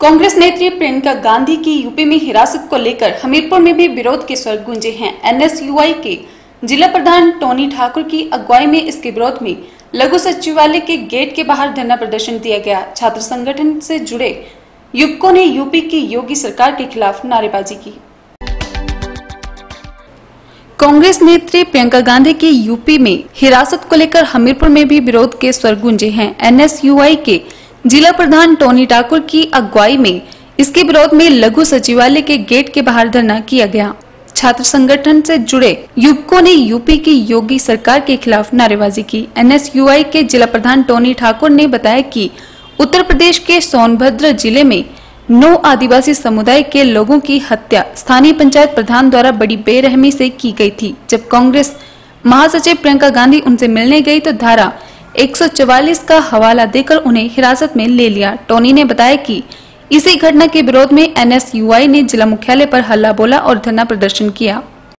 कांग्रेस नेत्री प्रियंका गांधी की यूपी में हिरासत को लेकर हमीरपुर में भी विरोध के स्वर गूंजे हैं। एनएसयूआई के जिला प्रधान टोनी ठाकुर की अगुवाई में इसके विरोध में लघु सचिवालय के गेट के बाहर धरना प्रदर्शन दिया गया। छात्र संगठन से जुड़े युवकों ने यूपी की योगी सरकार के खिलाफ नारेबाजी की। कांग्रेस नेत्री प्रियंका गांधी की यूपी में हिरासत को लेकर हमीरपुर में भी विरोध के स्वर गूंजे हैं। एनएसयूआई के जिला प्रधान टोनी ठाकुर की अगुवाई में इसके विरोध में लघु सचिवालय के गेट के बाहर धरना किया गया। छात्र संगठन से जुड़े युवकों ने यूपी की योगी सरकार के खिलाफ नारेबाजी की। एनएसयूआई के जिला प्रधान टोनी ठाकुर ने बताया कि उत्तर प्रदेश के सोनभद्र जिले में 9 आदिवासी समुदाय के लोगों की हत्या स्थानीय पंचायत प्रधान द्वारा बड़ी बेरहमी से की गई थी। जब कांग्रेस महासचिव प्रियंका गांधी उनसे मिलने गई तो धारा 144 का हवाला देकर उन्हें हिरासत में ले लिया। टोनी ने बताया कि इसी घटना के विरोध में एनएसयूआई ने जिला मुख्यालय पर हल्ला बोला और धरना प्रदर्शन किया।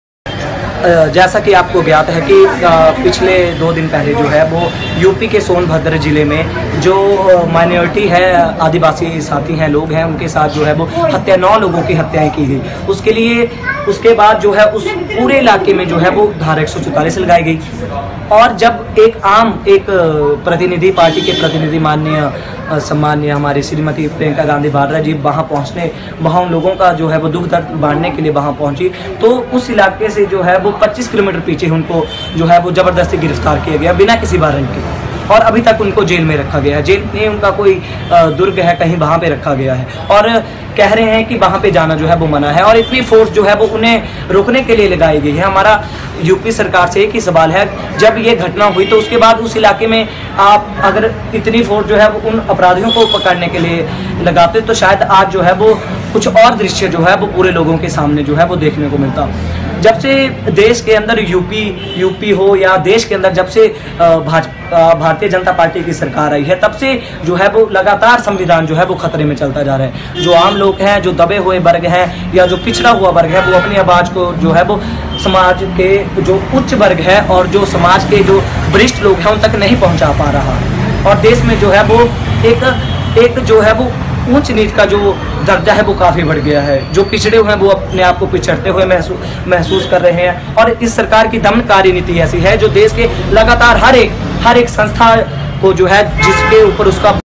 जैसा कि आपको ज्ञात है कि पिछले 2 दिन पहले जो है वो यूपी के सोनभद्र जिले में जो माइनॉरिटी है, आदिवासी साथी हैं, लोग हैं, उनके साथ जो है वो 9 लोगों की हत्याएं की गई। उसके बाद जो है उस पूरे इलाके में जो है वो धारा 144 लगाई गई। और जब एक प्रतिनिधि पार्टी के प्रतिनिधि सम्माननीय हमारी श्रीमती प्रियंका गांधी वाड्रा जी वहाँ उन लोगों का जो है वो दुख दर्द बांटने के लिए वहाँ पहुंची, तो उस इलाके से जो है वो 25 किलोमीटर पीछे उनको जो है वो जबरदस्ती गिरफ्तार किया गया बिना किसी वारंट के, और अभी तक उनको जेल में रखा गया है। जेल में उनका कोई दुर्ग है, कहीं वहाँ पे रखा गया है और कह रहे हैं कि वहाँ पे जाना जो है वो मना है। और इतनी फोर्स जो है वो उन्हें रोकने के लिए लगाई गई है। हमारा यूपी सरकार से एक ही सवाल है, जब ये घटना हुई तो उसके बाद उस इलाके में आप अगर इतनी फोर्स जो है वो उन अपराधियों को पकड़ने के लिए लगाते तो शायद आज जो है वो कुछ और दृश्य जो है वो पूरे लोगों के सामने जो है वो देखने को मिलता। जब से देश के अंदर यूपी हो या देश के अंदर जब से भारतीय जनता पार्टी की सरकार आई है, तब से जो है वो लगातार संविधान जो है वो खतरे में चलता जा रहा है। जो आम लोग हैं, जो दबे हुए वर्ग हैं या जो पिछड़ा हुआ वर्ग है, वो अपनी आवाज़ को जो है वो समाज के जो उच्च वर्ग है और जो समाज के जो वरिष्ठ लोग हैं उन तक नहीं पहुंचा पा रहा। और देश में जो है वो एक जो है वो ऊंच नीच का जो दर्जा है वो काफ़ी बढ़ गया है। जो पिछड़े हुए हैं वो अपने आप को पिछड़ते हुए महसूस कर रहे हैं। और इस सरकार की दमनकारी नीति ऐसी है जो देश के लगातार हर एक संस्था को जो है जिसके ऊपर उसका